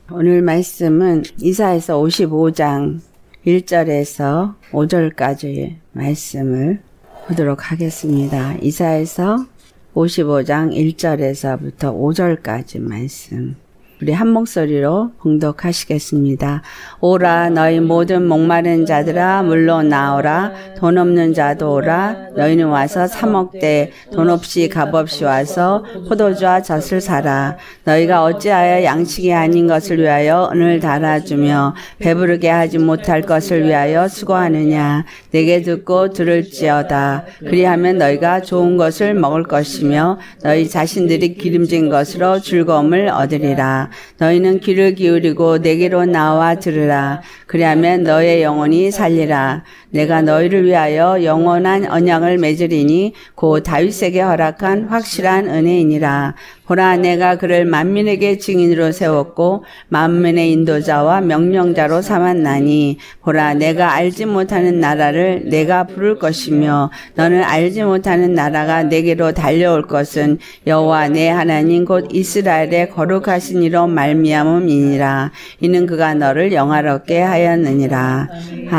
오늘 말씀은 이사야서 55장 1절에서 5절까지의 말씀을 보도록 하겠습니다. 이사야서 55장 1절에서부터 5절까지 말씀. 우리 한 목소리로 봉독하시겠습니다. 오라 너희 모든 목마른 자들아 물러 나오라. 돈 없는 자도 오라. 너희는 와서 사 먹되 돈 없이 값 없이 와서 포도주와 젖을 사라. 너희가 어찌하여 양식이 아닌 것을 위하여 은을 달아주며 배부르게 하지 못할 것을 위하여 수고하느냐. 내게 듣고 들을지어다. 그리하면 너희가 좋은 것을 먹을 것이며 너희 자신들이 기름진 것으로 즐거움을 얻으리라. 너희는 귀를 기울이고 내게로 나와 들으라. 그리하면 너의 영혼이 살리라. 내가 너희를 위하여 영원한 언약을 맺으리니 곧 다윗에게 허락한 확실한 은혜이니라. 보라 내가 그를 만민에게 증인으로 세웠고 만민의 인도자와 명령자로 삼았나니 보라 내가 알지 못하는 나라를 내가 부를 것이며 너는 알지 못하는 나라가 내게로 달려올 것은 여호와 내 하나님 곧 이스라엘의 거룩하신 이로 말미암음이니라. 이는 그가 너를 영화롭게 하였느니라.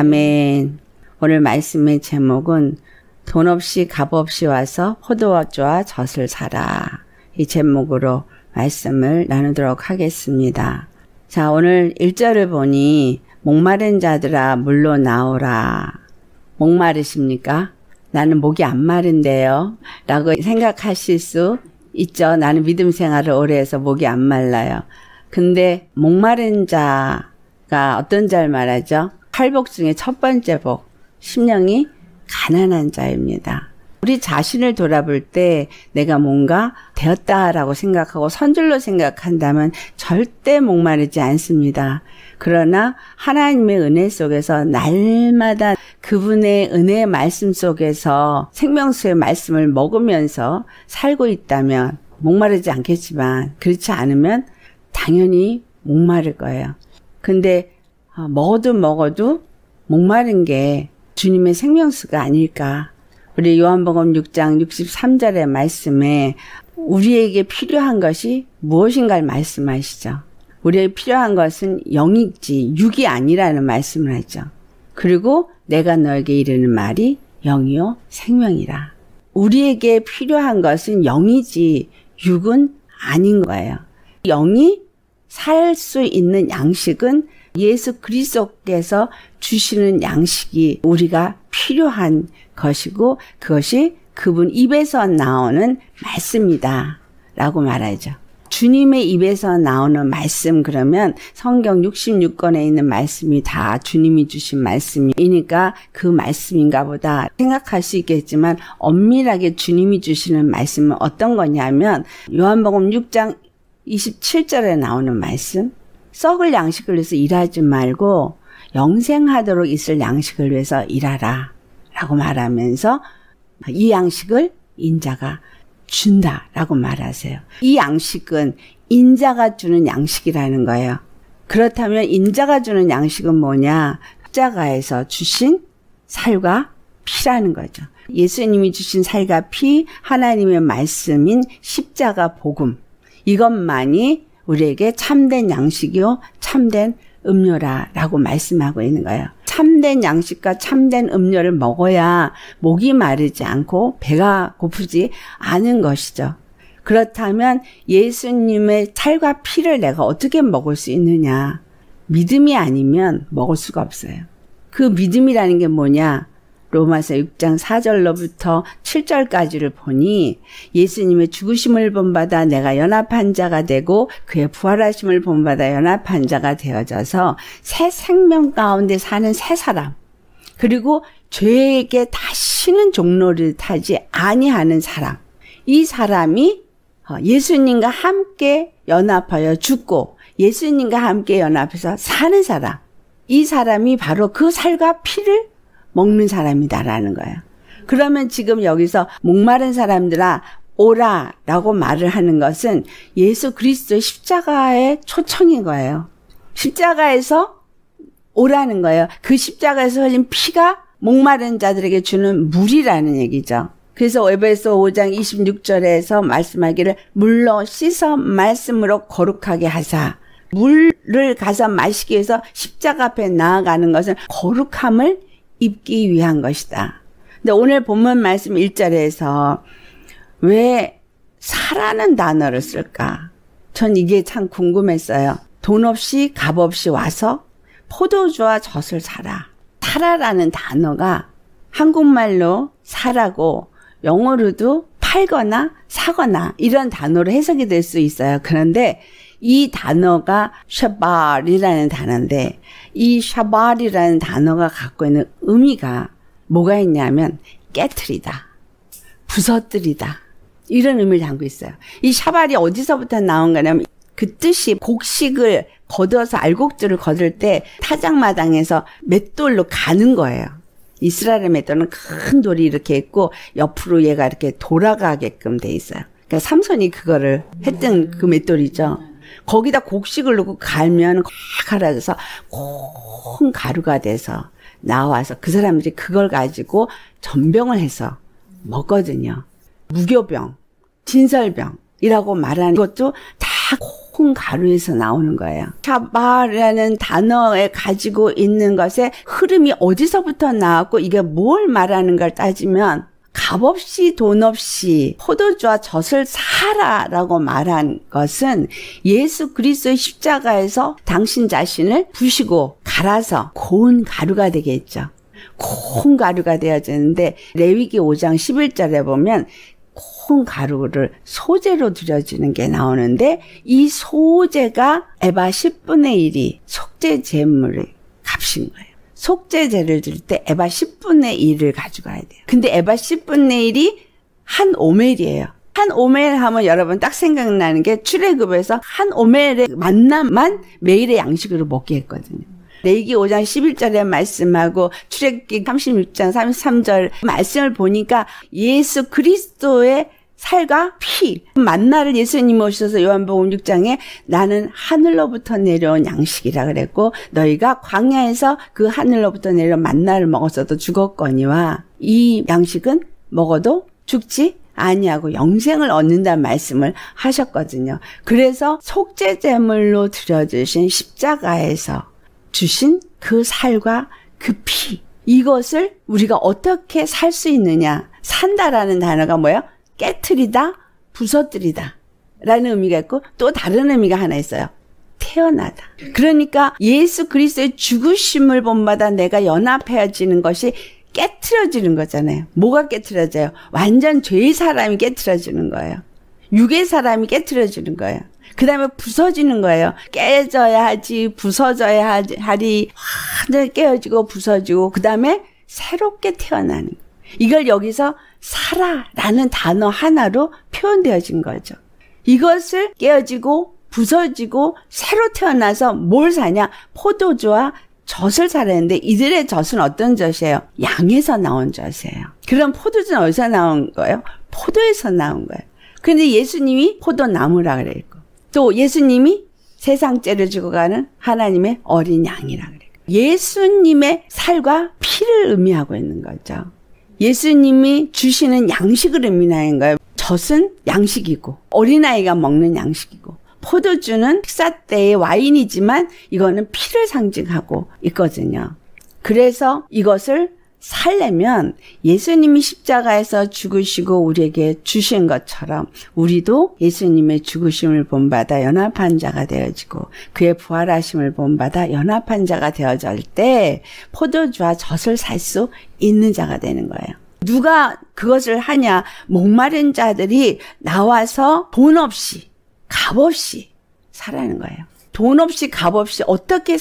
아멘. 오늘 말씀의 제목은 돈 없이 값 없이 와서 포도주와 젖을 사라. 이 제목으로 말씀을 나누도록 하겠습니다. 자, 오늘 1절을 보니 목마른 자들아 물로 나오라. 목마르십니까? 나는 목이 안 마른데요. 라고 생각하실 수 있죠. 나는 믿음 생활을 오래 해서 목이 안 말라요. 근데 목마른 자가 어떤 자를 말하죠? 8복 중에 첫 번째 복. 심령이 가난한 자입니다. 우리 자신을 돌아볼 때 내가 뭔가 되었다라고 생각하고 선줄로 생각한다면 절대 목마르지 않습니다. 그러나 하나님의 은혜 속에서 날마다 그분의 은혜의 말씀 속에서 생명수의 말씀을 먹으면서 살고 있다면 목마르지 않겠지만 그렇지 않으면 당연히 목마를 거예요. 근데 먹어도 목마른 게 주님의 생명수가 아닐까. 우리 요한복음 6장 63절의 말씀에 우리에게 필요한 것이 무엇인가를 말씀하시죠. 우리에게 필요한 것은 영이지 육이 아니라는 말씀을 하죠. 그리고 내가 너에게 이르는 말이 영이요 생명이라. 우리에게 필요한 것은 영이지 육은 아닌 거예요. 영이 살 수 있는 양식은 예수 그리스도께서 주시는 양식이 우리가 필요한 것이고 그것이 그분 입에서 나오는 말씀이다 라고 말하죠. 주님의 입에서 나오는 말씀 그러면 성경 66권에 있는 말씀이 다 주님이 주신 말씀이니까 그 말씀인가 보다 생각할 수 있겠지만 엄밀하게 주님이 주시는 말씀은 어떤 거냐면 요한복음 6장 27절에 나오는 말씀. 썩을 양식을 위해서 일하지 말고 영생하도록 있을 양식을 위해서 일하라 라고 말하면서 이 양식을 인자가 준다라고 말하세요. 이 양식은 인자가 주는 양식이라는 거예요. 그렇다면 인자가 주는 양식은 뭐냐? 십자가에서 주신 살과 피라는 거죠. 예수님이 주신 살과 피, 하나님의 말씀인 십자가 복음. 이것만이 우리에게 참된 양식이요 참된 음료라라고 말씀하고 있는 거예요. 참된 양식과 참된 음료를 먹어야 목이 마르지 않고 배가 고프지 않은 것이죠. 그렇다면 예수님의 살과 피를 내가 어떻게 먹을 수 있느냐? 믿음이 아니면 먹을 수가 없어요. 그 믿음이라는 게 뭐냐? 로마서 6장 4절로부터 7절까지를 보니 예수님의 죽으심을 본받아 내가 연합한 자가 되고 그의 부활하심을 본받아 연합한 자가 되어져서 새 생명 가운데 사는 새 사람 그리고 죄에게 다시는 종로를 타지 아니하는 사람 이 사람이 예수님과 함께 연합하여 죽고 예수님과 함께 연합해서 사는 사람 이 사람이 바로 그 살과 피를 먹는 사람이다라는 거예요. 그러면 지금 여기서 목마른 사람들아 오라 라고 말을 하는 것은 예수 그리스도의 십자가의 초청인 거예요. 십자가에서 오라는 거예요. 그 십자가에서 흘린 피가 목마른 자들에게 주는 물이라는 얘기죠. 그래서 에베소 5장 26절에서 말씀하기를 물로 씻어 말씀으로 거룩하게 하사 물을 가서 마시기 위해서 십자가 앞에 나아가는 것은 거룩함을 입기 위한 것이다. 근데 오늘 본문 말씀 1절에서 왜 사라는 단어를 쓸까? 전 이게 참 궁금했어요. 돈 없이 값 없이 와서 포도주와 젖을 사라. 사라라는 단어가 한국말로 사라고 영어로도 팔거나 사거나 이런 단어로 해석이 될 수 있어요. 그런데 이 단어가 샤발이라는 단어인데 이 샤발이라는 단어가 갖고 있는 의미가 뭐가 있냐면 깨트리다, 부서뜨리다 이런 의미를 담고 있어요. 이 샤발이 어디서부터 나온 거냐면 그 뜻이 곡식을 거둬서 알곡들을 거둘 때 타작마당에서 맷돌로 가는 거예요. 이스라엘의 맷돌은 큰 돌이 이렇게 있고 옆으로 얘가 이렇게 돌아가게끔 돼 있어요. 그러니까 삼손이 그거를 했던 그 맷돌이죠. 거기다 곡식을 넣고 갈면 갈아져서 콩 가루가 돼서 나와서 그 사람들이 그걸 가지고 전병을 해서 먹거든요. 무교병, 진설병이라고 말하는 것도 다 콩 가루에서 나오는 거예요. 샤바라는 단어에 가지고 있는 것의 흐름이 어디서부터 나왔고 이게 뭘 말하는 걸 따지면 값 없이 돈 없이 포도주와 젖을 사라라고 말한 것은 예수 그리스도의 십자가에서 당신 자신을 부시고 갈아서 고운 가루가 되겠죠. 고운 가루가 되어지는데 레위기 5장 11절에 보면 콩 가루를 소재로 들여주는 게 나오는데 이 소재가 에바 10분의 1이 속죄 제물의 값인 거예요. 속죄제를 드릴 때 에바 10분의 1을 가져가야 돼요. 근데 에바 10분의 1이 한 오멜이에요. 한 오멜 하면 여러분 딱 생각나는 게 출애굽에서 한 오멜의 만남만 매일의 양식으로 먹게 했거든요. 레위기 5장 11절의 말씀하고 출애굽기 36장 33절 말씀을 보니까 예수 그리스도의 살과 피, 만나를 예수님이 오셔서 요한복음 6장에 나는 하늘로부터 내려온 양식이라 그랬고 너희가 광야에서 그 하늘로부터 내려온 만나를 먹었어도 죽었거니와 이 양식은 먹어도 죽지 아니하고 영생을 얻는다는 말씀을 하셨거든요. 그래서 속죄제물로 드려주신 십자가에서 주신 그 살과 그 피, 이것을 우리가 어떻게 살 수 있느냐. 산다라는 단어가 뭐예요? 깨트리다, 부서뜨리다 라는 의미가 있고 또 다른 의미가 하나 있어요. 태어나다. 그러니까 예수 그리스도의 죽으심을 본받아 내가 연합해지는 것이 깨트려지는 거잖아요. 뭐가 깨트려져요? 완전 죄의 사람이 깨트려지는 거예요. 육의 사람이 깨트려지는 거예요. 그 다음에 부서지는 거예요. 깨져야 하지, 부서져야 하리, 완전히 깨어지고 부서지고, 그 다음에 새롭게 태어나는 거예요. 이걸 여기서 살아라는 단어 하나로 표현되어진 거죠. 이것을 깨어지고, 부서지고, 새로 태어나서 뭘 사냐? 포도주와 젖을 사려는데 이들의 젖은 어떤 젖이에요? 양에서 나온 젖이에요. 그럼 포도주는 어디서 나온 거예요? 포도에서 나온 거예요. 근데 예수님이 포도나무라 그랬고 또 예수님이 세상죄를 지고 가는 하나님의 어린 양이라 그래요. 예수님의 살과 피를 의미하고 있는 거죠. 예수님이 주시는 양식을 의미하는 거예요. 젖은 양식이고 어린아이가 먹는 양식이고 포도주는 식사 때의 와인이지만 이거는 피를 상징하고 있거든요. 그래서 이것을 살려면 예수님이 십자가에서 죽으시고 우리에게 주신 것처럼 우리도 예수님의 죽으심을 본받아 연합한 자가 되어지고 그의 부활하심을 본받아 연합한 자가 되어질 때 포도주와 젖을 살 수 있는 자가 되는 거예요. 누가 그것을 하냐? 목마른 자들이 나와서 돈 없이 값 없이 사라는 거예요. 돈 없이 값 없이 어떻게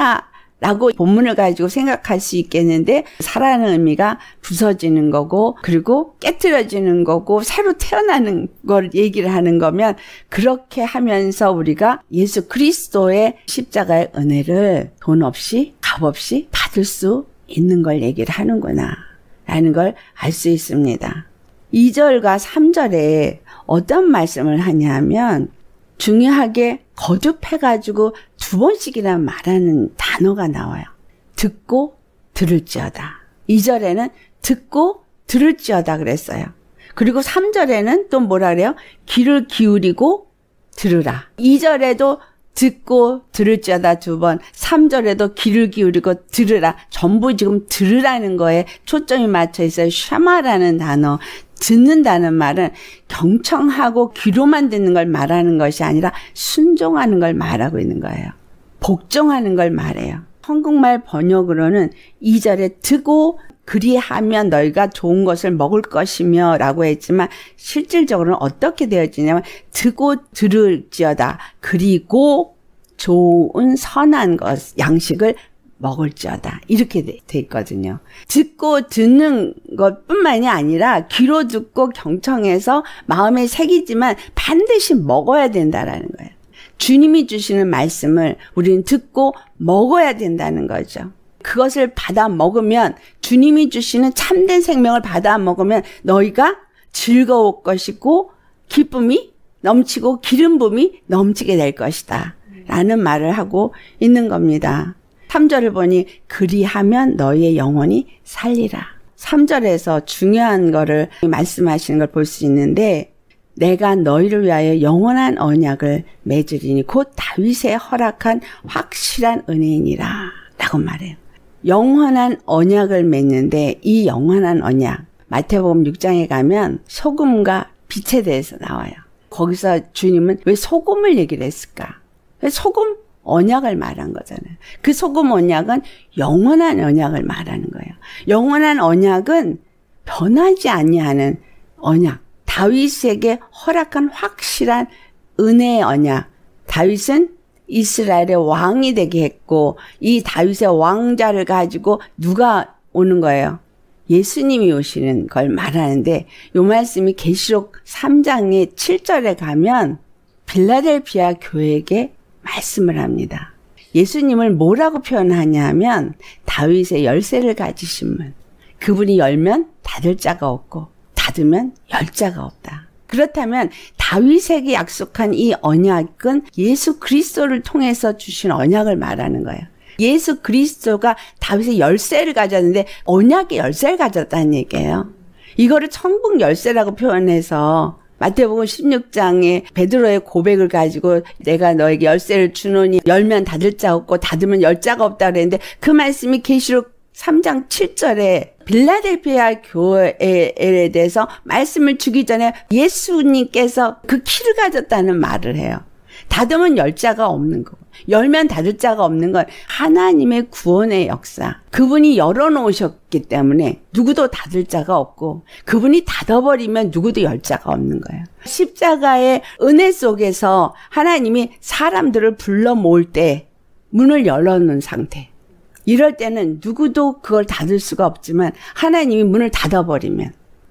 사냐라고 본문을 가지고 생각할 수 있겠는데 사라는 의미가 부서지는 거고 그리고 깨트려지는 거고 새로 태어나는 걸 얘기를 하는 거면 그렇게 하면서 우리가 예수 그리스도의 십자가의 은혜를 돈 없이 값 없이 받을 수 있는 걸 얘기를 하는구나 라는 걸 알 수 있습니다. 2절과 3절에 어떤 말씀을 하냐면 중요하게 거듭해가지고 두 번씩이나 말하는 단어가 나와요. 듣고 들을지어다. 2절에는 듣고 들을지어다 그랬어요. 그리고 3절에는 또 뭐라 그래요? 귀를 기울이고 들으라. 2절에도 듣고 들을지어다 2번, 3절에도 귀를 기울이고 들으라. 전부 지금 들으라는 거에 초점이 맞춰 있어요. 샤마라는 단어. 듣는다는 말은 경청하고 귀로만 듣는 걸 말하는 것이 아니라 순종하는 걸 말하고 있는 거예요. 복종하는 걸 말해요. 한국말 번역으로는 2절에 듣고 그리하면 너희가 좋은 것을 먹을 것이며 라고 했지만 실질적으로는 어떻게 되어지냐면 듣고 들을지어다. 그리고 좋은 선한 것, 양식을 먹을지어다. 이렇게 돼 있거든요. 듣고 듣는 것뿐만이 아니라 귀로 듣고 경청해서 마음에 새기지만 반드시 먹어야 된다라는 거예요. 주님이 주시는 말씀을 우리는 듣고 먹어야 된다는 거죠. 그것을 받아 먹으면 주님이 주시는 참된 생명을 받아 먹으면 너희가 즐거울 것이고 기쁨이 넘치고 기름 부음이 넘치게 될 것이다 라는 말을 하고 있는 겁니다. 3절을 보니 그리하면 너희의 영혼이 살리라. 3절에서 중요한 거를 말씀하시는 걸 볼 수 있는데 내가 너희를 위하여 영원한 언약을 맺으리니 곧 다윗의 허락한 확실한 은혜이니라 라고 말해요. 영원한 언약을 맺는데 이 영원한 언약 마태복음 6장에 가면 소금과 빛에 대해서 나와요. 거기서 주님은 왜 소금을 얘기를 했을까? 왜 소금 언약을 말한 거잖아요. 그 소금 언약은 영원한 언약을 말하는 거예요. 영원한 언약은 변하지 아니하는 언약. 다윗에게 허락한 확실한 은혜의 언약. 다윗은 이스라엘의 왕이 되게 했고 이 다윗의 왕자를 가지고 누가 오는 거예요? 예수님이 오시는 걸 말하는데 이 말씀이 계시록 3장의 7절에 가면 빌라델피아 교회에게 말씀을 합니다. 예수님을 뭐라고 표현하냐 하면 다윗의 열쇠를 가지신 분. 그분이 열면 닫을 자가 없고 닫으면 열 자가 없다. 그렇다면 다윗에게 약속한 이 언약은 예수 그리스도를 통해서 주신 언약을 말하는 거예요. 예수 그리스도가 다윗의 열쇠를 가졌는데 언약의 열쇠를 가졌다는 얘기예요. 이거를 천국 열쇠라고 표현해서 마태복음 16장에 베드로의 고백을 가지고 내가 너에게 열쇠를 주노니 열면 닫을 자 없고 닫으면 열 자가 없다 그랬는데 그 말씀이 계시록 3장 7절에 빌라델피아 교회에 대해서 말씀을 주기 전에 예수님께서 그 키를 가졌다는 말을 해요. 닫으면 열 자가 없는 거고 열면 닫을 자가 없는 건 하나님의 구원의 역사. 그분이 열어놓으셨기 때문에 누구도 닫을 자가 없고 그분이 닫아버리면 누구도 열 자가 없는 거예요. 십자가의 은혜 속에서 하나님이 사람들을 불러 모을 때 문을 열어놓은 상태. 이럴 때는 누구도 그걸 닫을 수가 없지만 하나님이 문을 닫아버리면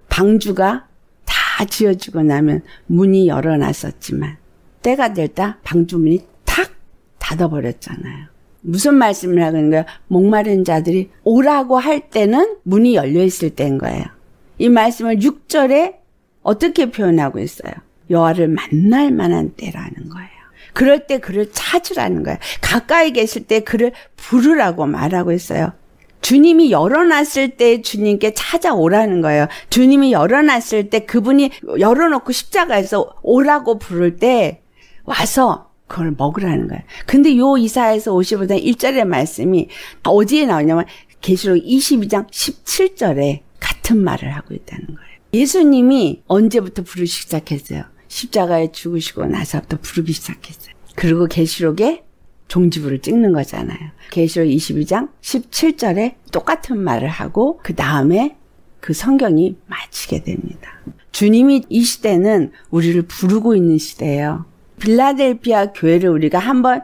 방주가 다 지어지고 나면 문이 열어놨었지만 때가 됐다 방주문이 탁 닫아버렸잖아요. 무슨 말씀을 하는 거예요? 목마른 자들이 오라고 할 때는 문이 열려있을 때인 거예요. 이 말씀을 6절에 어떻게 표현하고 있어요? 여호와를 만날 만한 때라는 거예요. 그럴 때 그를 찾으라는 거예요. 가까이 계실 때 그를 부르라고 말하고 있어요. 주님이 열어놨을 때 주님께 찾아오라는 거예요. 주님이 열어놨을 때 그분이 열어놓고 십자가에서 오라고 부를 때 와서 그걸 먹으라는 거예요. 근데 요 이사야서 55장 1절의 말씀이 어디에 나오냐면 계시록 22장 17절에 같은 말을 하고 있다는 거예요. 예수님이 언제부터 부르기 시작했어요? 십자가에 죽으시고 나서부터 부르기 시작했어요. 그리고 계시록에 종지부를 찍는 거잖아요. 계시록 22장 17절에 똑같은 말을 하고 그 다음에 그 성경이 마치게 됩니다. 주님이 이 시대는 우리를 부르고 있는 시대예요. 빌라델피아 교회를 우리가 한번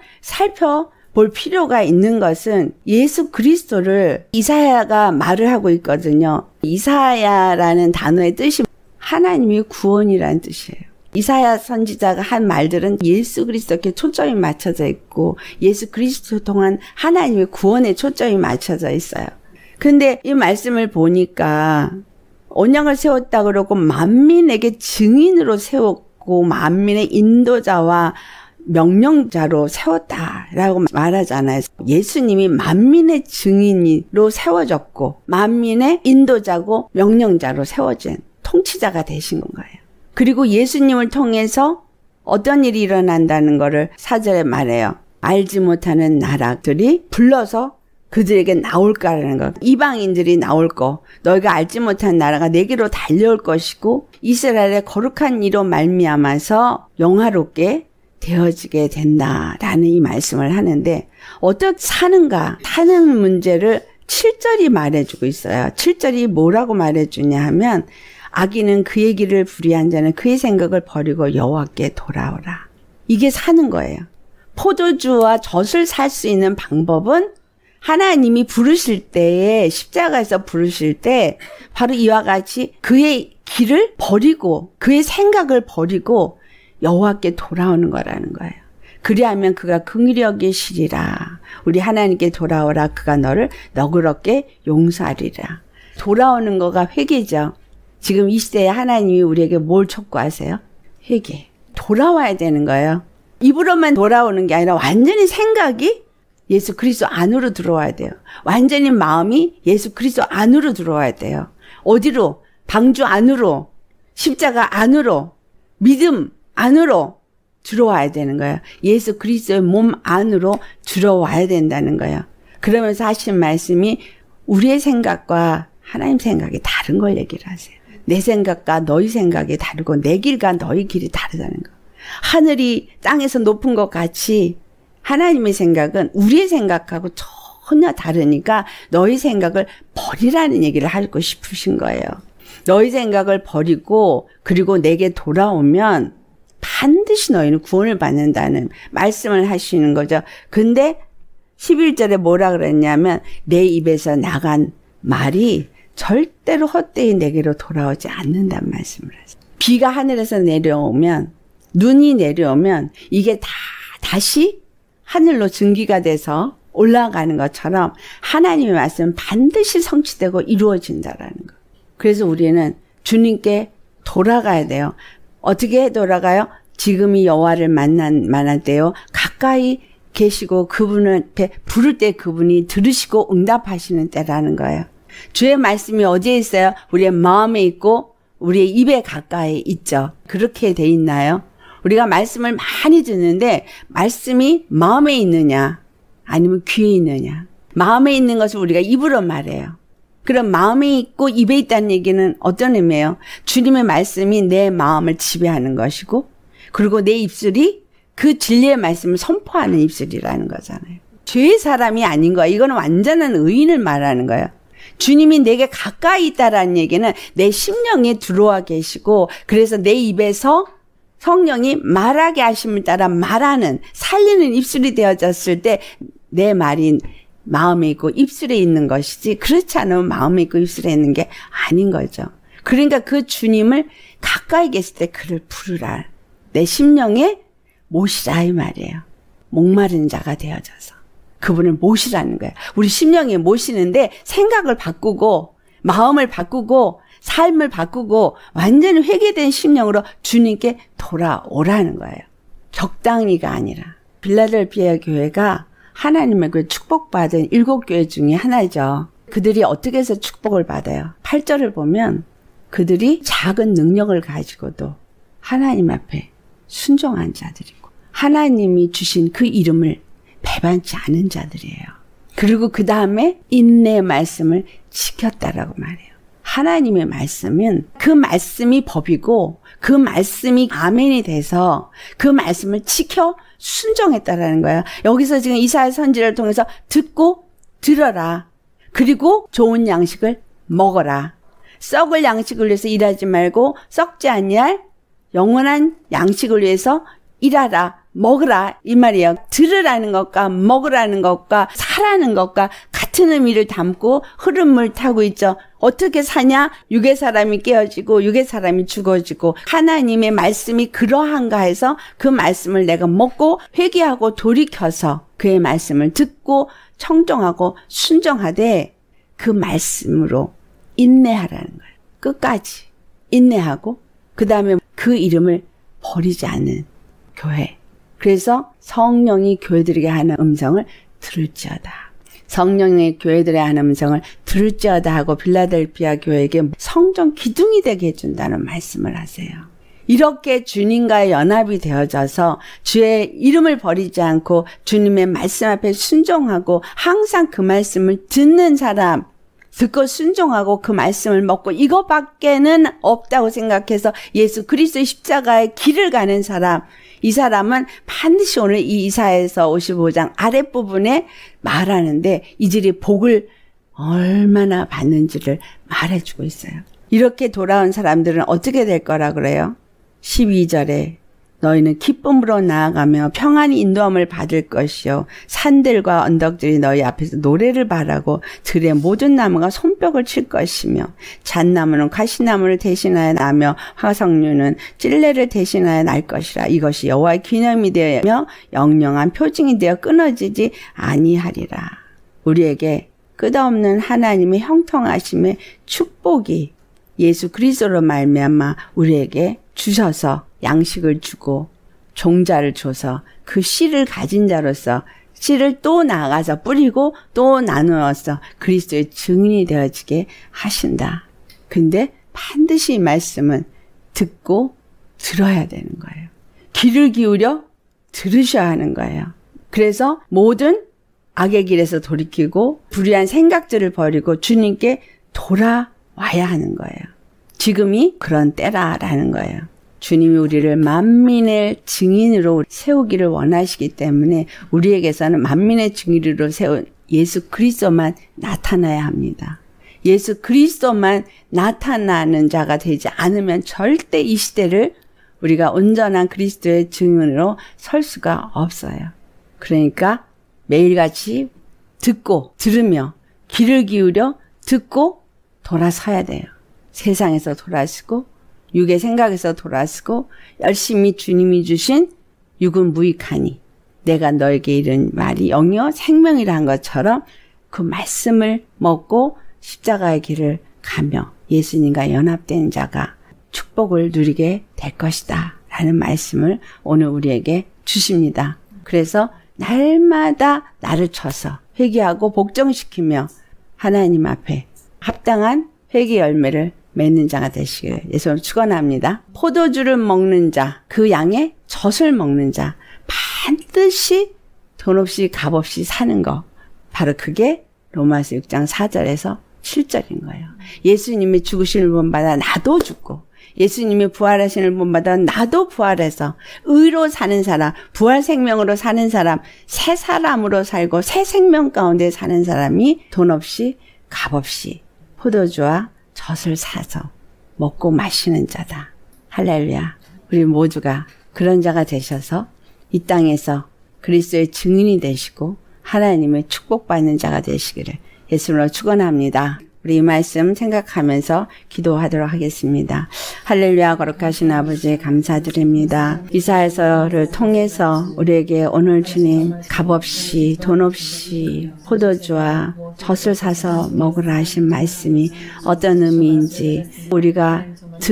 살펴볼 필요가 있는 것은 예수 그리스도를 이사야가 말을 하고 있거든요. 이사야라는 단어의 뜻이 하나님의 구원이라는 뜻이에요. 이사야 선지자가 한 말들은 예수 그리스도께 초점이 맞춰져 있고 예수 그리스도 통한 하나님의 구원에 초점이 맞춰져 있어요. 근데 이 말씀을 보니까 언약을 세웠다 그러고 만민에게 증인으로 세웠고 만민의 인도자와 명령자로 세웠다라고 말하잖아요. 예수님이 만민의 증인으로 세워졌고 만민의 인도자고 명령자로 세워진 통치자가 되신 거예요. 그리고 예수님을 통해서 어떤 일이 일어난다는 거를 4절에 말해요. 알지 못하는 나라들이 불러서 그들에게 나올 거라는 거. 이방인들이 나올 거. 너희가 알지 못한 나라가 내게로 달려올 것이고 이스라엘의 거룩한 이로 말미암아서 영화롭게 되어지게 된다라는 이 말씀을 하는데 어떻게 사는가? 사는 문제를 7절이 말해주고 있어요. 7절이 뭐라고 말해주냐 하면 악인은 그의 길을 불의한 자는 그의 생각을 버리고 여호와께 돌아오라. 이게 사는 거예요. 포도주와 젖을 살 수 있는 방법은 하나님이 부르실 때에 십자가에서 부르실 때 바로 이와 같이 그의 길을 버리고 그의 생각을 버리고 여호와께 돌아오는 거라는 거예요. 그리하면 그가 긍휼히 여기시리라. 우리 하나님께 돌아오라. 그가 너를 너그럽게 용서하리라. 돌아오는 거가 회개죠. 지금 이 시대에 하나님이 우리에게 뭘 촉구하세요? 회개. 돌아와야 되는 거예요. 입으로만 돌아오는 게 아니라 완전히 생각이 예수 그리스도 안으로 들어와야 돼요. 완전히 마음이 예수 그리스도 안으로 들어와야 돼요. 어디로? 방주 안으로, 십자가 안으로, 믿음 안으로 들어와야 되는 거예요. 예수 그리스도의 몸 안으로 들어와야 된다는 거예요. 그러면서 하신 말씀이 우리의 생각과 하나님 생각이 다른 걸 얘기를 하세요. 내 생각과 너희 생각이 다르고 내 길과 너희 길이 다르다는 거. 하늘이 땅에서 높은 것 같이 하나님의 생각은 우리의 생각하고 전혀 다르니까 너희 생각을 버리라는 얘기를 하고 싶으신 거예요. 너희 생각을 버리고 그리고 내게 돌아오면 반드시 너희는 구원을 받는다는 말씀을 하시는 거죠. 근데 11절에 뭐라 그랬냐면 내 입에서 나간 말이 절대로 헛되이 내게로 돌아오지 않는다는 말씀을 하세요. 비가 하늘에서 내려오면 눈이 내려오면 이게 다시 하늘로 증기가 돼서 올라가는 것처럼 하나님의 말씀은 반드시 성취되고 이루어진다라는 거. 그래서 우리는 주님께 돌아가야 돼요. 어떻게 돌아가요? 지금이 여호와를 만날 때요. 가까이 계시고 그분을 부를 때 그분이 들으시고 응답하시는 때라는 거예요. 주의 말씀이 어디에 있어요? 우리의 마음에 있고 우리의 입에 가까이 있죠. 그렇게 돼 있나요? 우리가 말씀을 많이 듣는데 말씀이 마음에 있느냐 아니면 귀에 있느냐. 마음에 있는 것을 우리가 입으로 말해요. 그럼 마음에 있고 입에 있다는 얘기는 어떤 의미예요? 주님의 말씀이 내 마음을 지배하는 것이고 그리고 내 입술이 그 진리의 말씀을 선포하는 입술이라는 거잖아요. 죄의 사람이 아닌 거야. 이거는 완전한 의인을 말하는 거예요. 주님이 내게 가까이 있다라는 얘기는 내 심령에 들어와 계시고 그래서 내 입에서 성령이 말하게 하심을 따라 말하는 살리는 입술이 되어졌을 때 내 말이 마음에 있고 입술에 있는 것이지 그렇지 않으면 마음에 있고 입술에 있는 게 아닌 거죠. 그러니까 그 주님을 가까이 계실 때 그를 부르라. 내 심령에 모시라 이 말이에요. 목마른 자가 되어져서 그분을 모시라는 거예요. 우리 심령에 모시는데 생각을 바꾸고 마음을 바꾸고 삶을 바꾸고 완전히 회개된 심령으로 주님께 돌아오라는 거예요. 적당히가 아니라. 빌라델피아 교회가 하나님의 그 축복받은 7교회 중에 하나죠. 그들이 어떻게 해서 축복을 받아요? 8절을 보면 그들이 작은 능력을 가지고도 하나님 앞에 순종한 자들이고 하나님이 주신 그 이름을 배반치 않은 자들이에요. 그리고 그 다음에 인내의 말씀을 지켰다라고 말해요. 하나님의 말씀은 그 말씀이 법이고 그 말씀이 아멘이 돼서 그 말씀을 지켜 순종했다라는 거예요. 여기서 지금 이사야 선지를 통해서 듣고 들어라. 그리고 좋은 양식을 먹어라. 썩을 양식을 위해서 일하지 말고 썩지 아니할 영원한 양식을 위해서 일하라. 먹으라 이 말이에요. 들으라는 것과 먹으라는 것과 사라는 것과 같은 의미를 담고 흐름을 타고 있죠. 어떻게 사냐? 육의 사람이 깨어지고 육의 사람이 죽어지고 하나님의 말씀이 그러한가 해서 그 말씀을 내가 먹고 회개하고 돌이켜서 그의 말씀을 듣고 청종하고 순종하되 그 말씀으로 인내하라는 거예요. 끝까지 인내하고 그 다음에 그 이름을 버리지 않는 교회. 그래서 성령이 교회들에게 하는 음성을 들을지어다. 성령의 교회들의 하는 음성을 들을지어다 하고 빌라델피아 교회에게 성전 기둥이 되게 해준다는 말씀을 하세요. 이렇게 주님과의 연합이 되어져서 주의 이름을 버리지 않고 주님의 말씀 앞에 순종하고 항상 그 말씀을 듣는 사람, 듣고 순종하고 그 말씀을 먹고 이것밖에는 없다고 생각해서 예수 그리스도의 십자가의 길을 가는 사람, 이 사람은 반드시 오늘 이 이사야서 55장 아랫부분에 말하는데 이들이 복을 얼마나 받는지를 말해주고 있어요. 이렇게 돌아온 사람들은 어떻게 될 거라 그래요? 12절에 너희는 기쁨으로 나아가며 평안히 인도함을 받을 것이요 산들과 언덕들이 너희 앞에서 노래를 바라고 들의 모든 나무가 손뼉을 칠 것이며 잣나무는 가시나무를 대신하여 나며 화석류는 찔레를 대신하여 날 것이라. 이것이 여호와의 기념이 되며 영영한 표징이 되어 끊어지지 아니하리라. 우리에게 끝없는 하나님의 형통하심의 축복이 예수 그리스도로 말미암아 우리에게 주셔서 양식을 주고 종자를 줘서 그 씨를 가진 자로서 씨를 또 나가서 뿌리고 또 나누어서 그리스도의 증인이 되어지게 하신다. 근데 반드시 이 말씀은 듣고 들어야 되는 거예요. 귀를 기울여 들으셔야 하는 거예요. 그래서 모든 악의 길에서 돌이키고 불의한 생각들을 버리고 주님께 돌아와야 하는 거예요. 지금이 그런 때라라는 거예요. 주님이 우리를 만민의 증인으로 세우기를 원하시기 때문에 우리에게서는 만민의 증인으로 세운 예수 그리스도만 나타나야 합니다. 예수 그리스도만 나타나는 자가 되지 않으면 절대 이 시대를 우리가 온전한 그리스도의 증인으로 설 수가 없어요. 그러니까 매일같이 듣고 들으며 귀를 기울여 듣고 돌아서야 돼요. 세상에서 돌아서고 육의 생각에서 돌아서고 열심히 주님이 주신 육은 무익하니 내가 너에게 이른 말이 영이요 생명이라 한 것처럼 그 말씀을 먹고 십자가의 길을 가며 예수님과 연합된 자가 축복을 누리게 될 것이다 라는 말씀을 오늘 우리에게 주십니다. 그래서 날마다 나를 쳐서 회개하고 복종시키며 하나님 앞에 합당한 회개 열매를 맺는 자가 되시기를 예수로 축원합니다. 포도주를 먹는 자, 그 양의 젖을 먹는 자, 반드시 돈 없이 값 없이 사는 거. 바로 그게 로마서 6장 4절에서 7절인 거예요. 예수님이 죽으심을 본받아 나도 죽고 예수님이 부활하심을 본받아 나도 부활해서 의로 사는 사람, 부활 생명으로 사는 사람, 새 사람으로 살고 새 생명 가운데 사는 사람이 돈 없이 값 없이 포도주와 젖을 사서 먹고 마시는 자다. 할렐루야. 우리 모두가 그런 자가 되셔서 이 땅에서 그리스도의 증인이 되시고 하나님의 축복받는 자가 되시기를 예수님으로 축원합니다. 우리 이 말씀 생각하면서 기도하도록 하겠습니다. 할렐루야. 거룩하신 아버지 감사드립니다. 이사야서를 통해서 우리에게 오늘 주님 값없이 돈 없이 포도주와 젖을 사서 먹으라 하신 말씀이 어떤 의미인지 우리가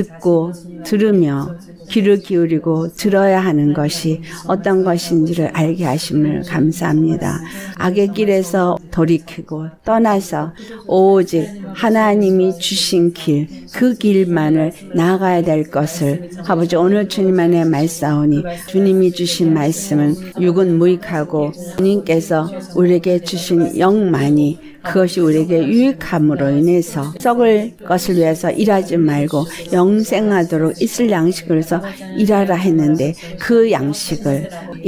듣고 들으며 귀를 기울이고 들어야 하는 것이 어떤 것인지를 알게 하심을 감사합니다. 악의 길에서 돌이키고 떠나서 오직 하나님이 주신 길, 그 길만을 나아가야 될 것을 아버지 오늘 주님 안에 말싸우니 주님이 주신 말씀은 육은 무익하고 주님께서 우리에게 주신 영만이 그것이 우리에게 유익함으로 인해서 썩을 것을 위해서 일하지 말고 영생하도록 있을 양식을 해서 일하라 했는데 그 양식을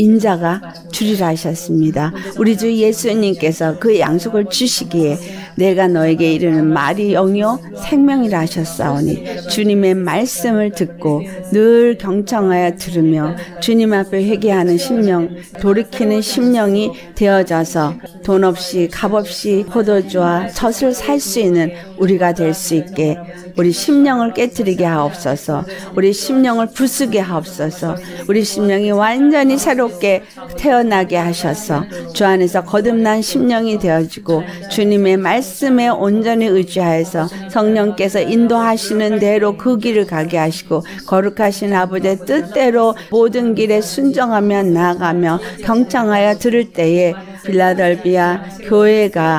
인자가 주리라 하셨습니다. 우리 주 예수님께서 그 양식을 주시기에 내가 너에게 이르는 말이 영이요 생명이라 하셨사오니 주님의 말씀을 듣고 늘 경청하여 들으며 주님 앞에 회개하는 심령, 돌이키는 심령이 되어져서 돈 없이 값 없이 포도주와 젖을 살 수 있는 우리가 될 수 있게 우리 심령을 깨뜨리게 하옵소서. 우리 심령을 부수게 하옵소서. 우리 심령이 완전히 새롭게 태어나게 하셔서 주 안에서 거듭난 심령이 되어지고 주님의 말씀에 온전히 의지하여서 성령께서 인도하시는 대로 그 길을 가게 하시고 거룩하신 아버지의 뜻대로 모든 길에 순종하며 나아가며 경청하여 들을 때에 필라델비아 교회가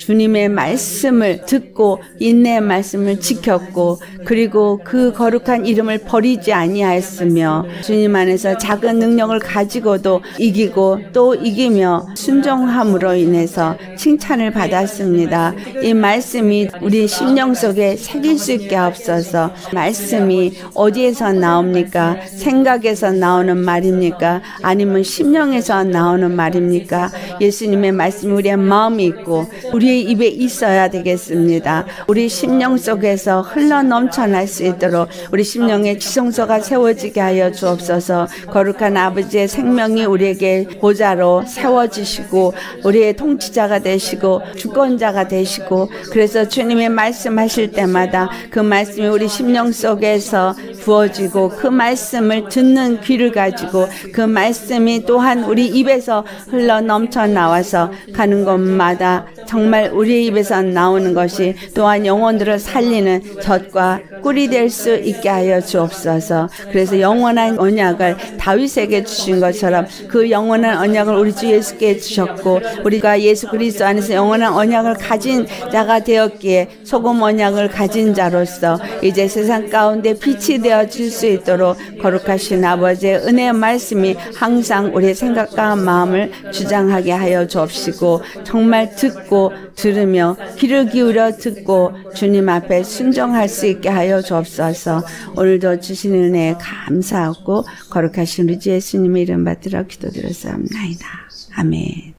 주님의 말씀을 듣고 인내의 말씀을 지켰고 그리고 그 거룩한 이름을 버리지 아니하였으며 주님 안에서 작은 능력을 가지고도 이기고 또 이기며 순종함으로 인해서 칭찬을 받았습니다. 이 말씀이 우리 심령 속에 새길 수 있게 하옵소서. 말씀이 어디에서 나옵니까? 생각에서 나오는 말입니까? 아니면 심령에서 나오는 말입니까? 예수님의 말씀이 우리의 마음이 있고 우리의 입에 있어야 되겠습니다. 우리 심령 속에서 흘러 넘쳐날 수 있도록 우리 심령의 지성소가 세워지게 하여 주옵소서. 거룩한 아버지의 생명이 우리에게 보좌로 세워지시고 우리의 통치자가 되시고 주권자가 되시고 그래서 주님의 말씀하실 때마다 그 말씀이 우리 심령 속에서 부어지고 그 말씀을 듣는 귀를 가지고 그 말씀이 또한 우리 입에서 흘러 넘쳐 나와서 가는 곳마다 정말 우리 입에서 나오는 것이 또한 영혼들을 살리는 젖과 꿀이 될 수 있게 하여 주옵소서. 그래서 영원한 언약을 다윗에게 주신 것처럼 그 영원한 언약을 우리 주 예수께 주셨고 우리가 예수 그리스도 안에서 영원한 언약을 가진 자가 되었기에 소금 언약을 가진 자로서 이제 세상 가운데 빛이 되어질 수 있도록 거룩하신 아버지의 은혜의 말씀이 항상 우리의 생각과 마음을 주장하게 하여 주옵시고 정말 듣고 들으며 귀를 기울여 듣고 주님 앞에 순종할 수 있게 하여 주옵소서. 오늘도 주신 은혜에 감사하고 거룩하신 우리 주 예수님의 이름 받들어 기도드렸사옵나이다. 아멘.